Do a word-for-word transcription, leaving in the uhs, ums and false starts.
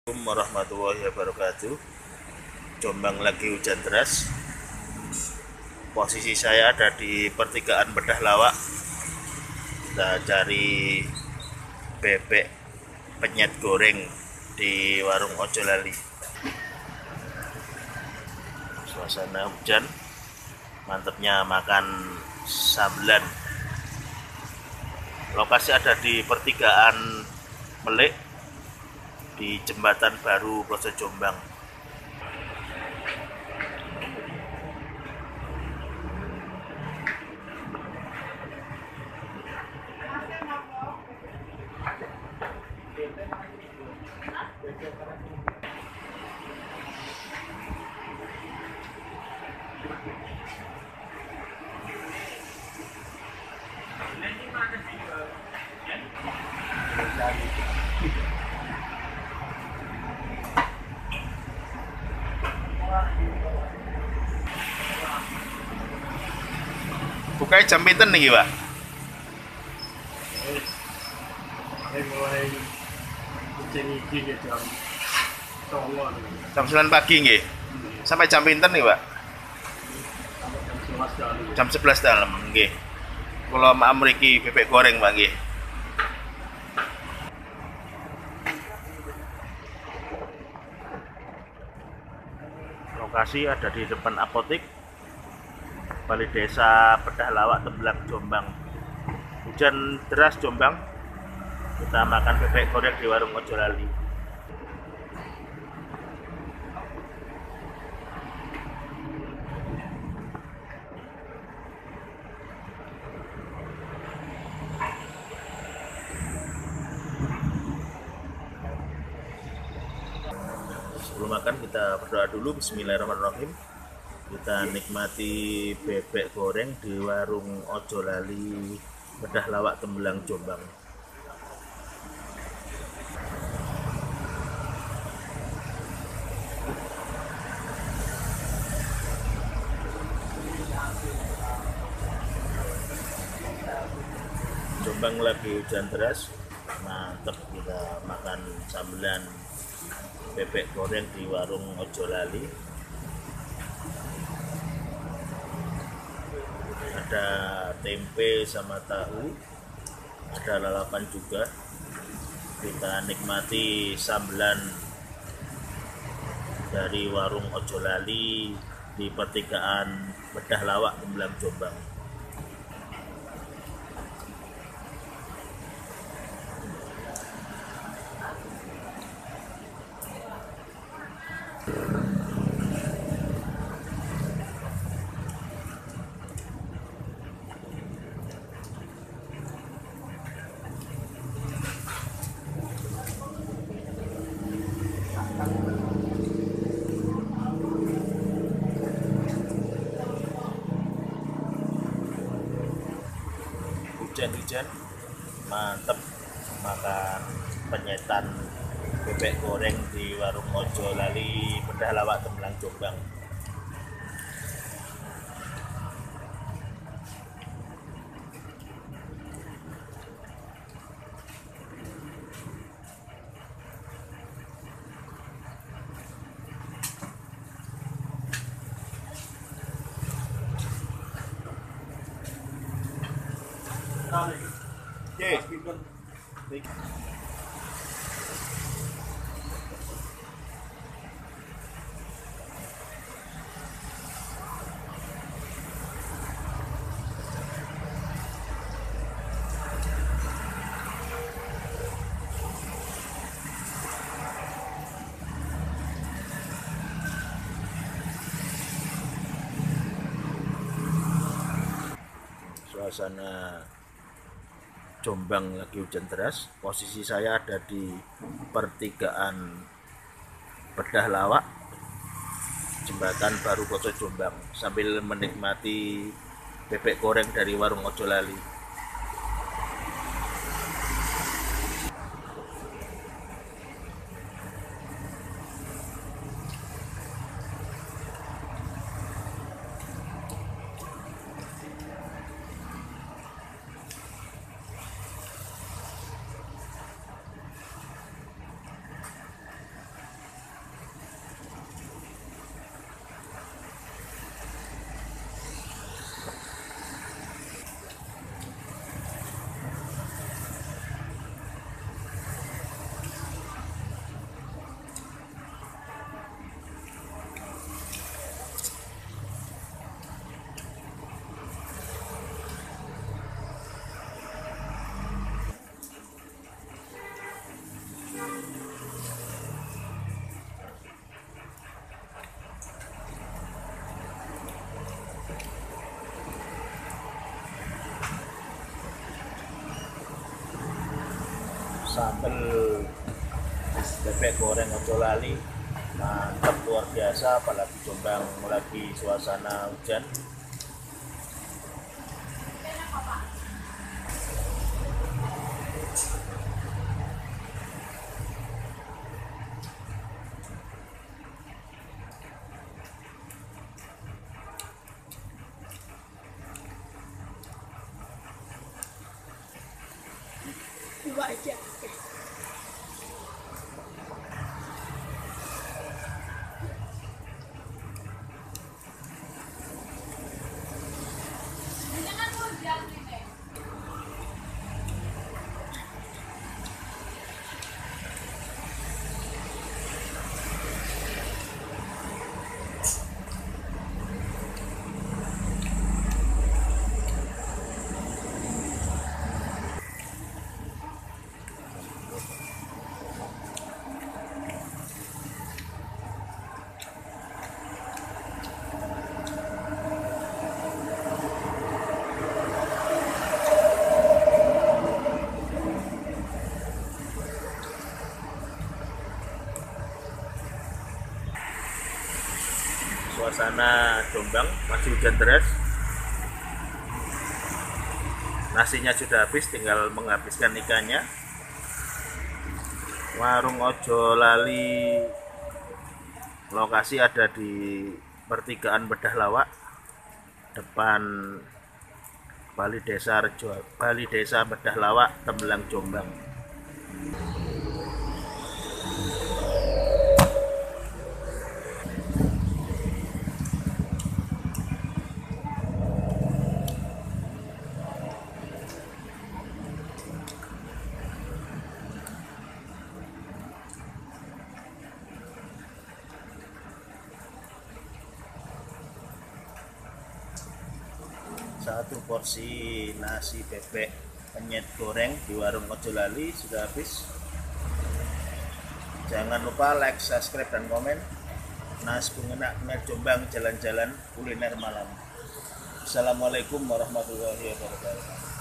Assalamualaikum warahmatullahi wabarakatuh. Jombang lagi hujan deras. Posisi saya ada di pertigaan Bedah Lawak. Kita cari bebek penyet goreng di warung Ojo Lali. Suasana hujan, mantepnya makan sambelan. Lokasi ada di pertigaan Melik di Jembatan Baru Ploso Jombang. Bukanya jam pinten nih, Pak? Mulai kucing iki ya jam songo Jam sembilan pagi nggih. Sampai jam pinten nih, Pak? sampai jam sebelas kali. Jam sebelas dalam nggih. Kula maaf mriki bebek goreng, Pak nggih. Lokasi ada di depan apotek Balai Desa Bedah Lawak, Tembelang, Jombang. Hujan deras Jombang. Kita makan bebek goreng di warung Ojo Lali. Sebelum makan kita berdoa dulu. Bismillahirrahmanirrahim. Kita nikmati bebek goreng di warung Ojo Lali Bedah Lawak, Tembelang, Jombang. Jombang lagi hujan deras, mantep kita makan sambelan bebek goreng di warung Ojo Lali. Ada tempe sama tahu, ada lalapan juga. Kita nikmati sambelan dari warung Ojo Lali di pertigaan Bedah Lawak, Tembelang, Jombang. Hujan-hujan, mantep makan penyetan bebek goreng di warung Ojo Lali Bedah Lawak, Tembelang, Jombang. Oke. Suasana Jombang lagi hujan deras. Posisi saya ada di pertigaan Bedah Lawak, Jembatan Baru Ploso Jombang, sambil menikmati bebek goreng dari warung Ojo Lali. sambal bebek goreng ojo lali, mantap luar biasa, apalagi Jombang lagi suasana hujan. Dua aja. Suasana Jombang masih hujan deras, nasinya sudah habis, tinggal menghabiskan ikannya. Warung ojo lali lokasi ada di pertigaan Bedah Lawak, depan Bali Desa Rejo, Bali Desa Bedah Lawak, Tembelang, Jombang. Satu porsi nasi bebek penyet goreng di warung ojo lali sudah habis. Jangan lupa like, subscribe, dan komen. Nas pengenak Jombang, jalan-jalan kuliner malam. Assalamualaikum warahmatullahi wabarakatuh.